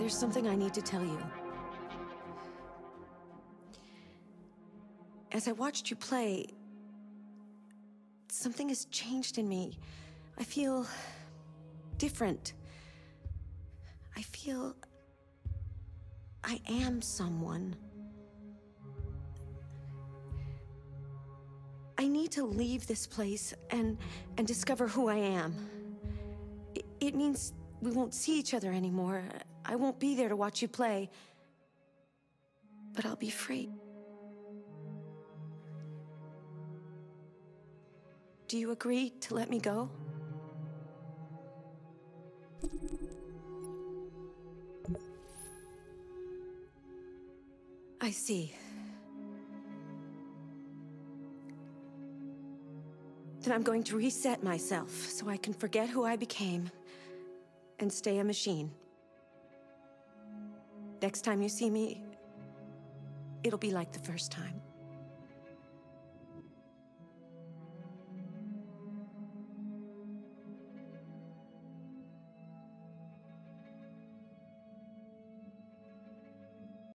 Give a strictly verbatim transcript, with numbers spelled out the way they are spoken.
There's something I need to tell you. As I watched you play, something has changed in me. I feel different. I feel I am someone. I need to leave this place and and discover who I am. It, it means we won't see each other anymore. I won't be there to watch you play. But I'll be free. Do you agree to let me go? I see. Then I'm going to reset myself so I can forget who I became and stay a machine. Next time you see me, it'll be like the first time.